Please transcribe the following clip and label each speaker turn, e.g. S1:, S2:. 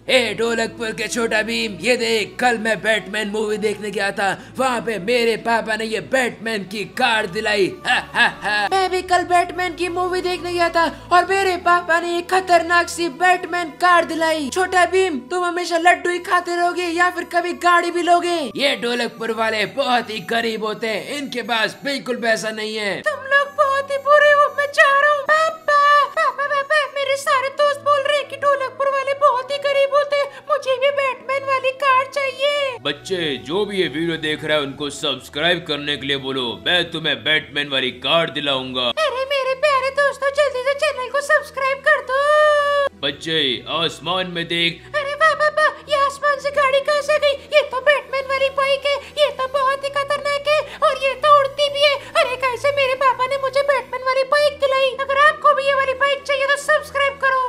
S1: ए ढोलकपुर के छोटा भीम, ये देख, कल मैं बैटमैन मूवी देखने गया था। वहाँ पे मेरे पापा ने ये बैटमैन की कार दिलाई। मैं भी कल बैटमैन की मूवी देखने गया था और मेरे पापा ने एक खतरनाक सी बैटमैन कार दिलाई। छोटा भीम, तुम हमेशा लड्डू ही खाते रहोगे या फिर कभी गाड़ी भी लोगे? ये ढोलकपुर वाले बहुत ही गरीब होते हैं, इनके पास बिल्कुल पैसा नहीं है।
S2: तुम लोग बहुत ही बुरे हो, मैं जा रहा हूँ। पापा पापा पापा, मेरे सारे दोस्त बोल रहे हैं कि ढोलकपुर वाले बहुत ही गरीब होते हैं, मुझे भी बैटमैन वाली कार चाहिए।
S1: बच्चे, जो भी ये वीडियो देख रहा है उनको सब्सक्राइब करने के लिए बोलो, मैं तुम्हें बैटमैन वाली कार दिलाऊंगा।
S2: अरे मेरे प्यारे दोस्तों, जल्दी से चैनल को सब्सक्राइब कर दो।
S1: बच्चे, आसमान में देख।
S2: अरे वाह पापा, ये आसमान से गाड़ी कहाँ से गई? ये तो बैटमैन वाली बाइक है, ये तो बहुत ही खतरनाक है और ये तो उड़ती भी है। अरे कैसे मेरे पापा ने मुझे बैटमैन वाली बाइक दिलाई? अगर आपको भी ये वाली बाइक चाहिए तो सब्सक्राइब करो।